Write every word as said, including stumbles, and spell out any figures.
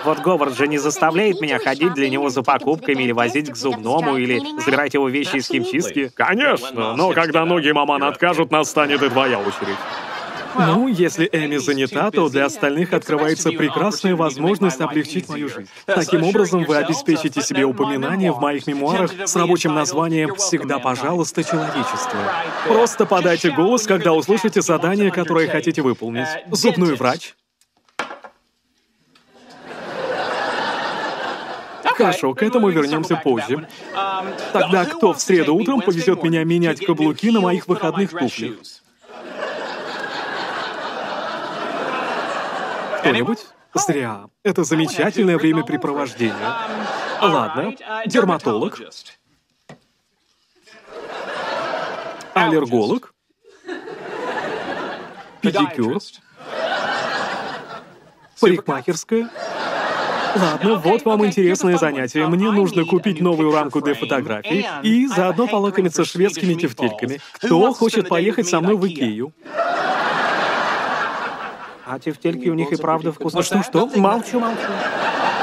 Вот Говард же не заставляет меня ходить для него за покупками или возить к зубному, или забирать его вещи из химчистки. Конечно, но когда ноги маман откажут, настанет и твоя очередь. Ну, если Эми занята, то для остальных открывается прекрасная возможность облегчить мою жизнь. Таким образом, вы обеспечите себе упоминание в моих мемуарах с рабочим названием «Всегда, пожалуйста, человечество». Просто подайте голос, когда услышите задание, которое хотите выполнить. Зубной врач. Хорошо, к этому вернемся позже. Тогда кто в среду утром повезет меня менять каблуки на моих выходных туфлях? Кто-нибудь? Зря. Это замечательное времяпрепровождение. Ладно, дерматолог. Аллерголог. Педикюр. Парикмахерская. Ладно, вот вам интересное занятие. Мне нужно купить новую рамку для фотографий и заодно полакомиться шведскими тефтельками. Кто хочет поехать со мной в Икею? А тефтельки у них и правда вкусные. Что-что? Молчу, молчу.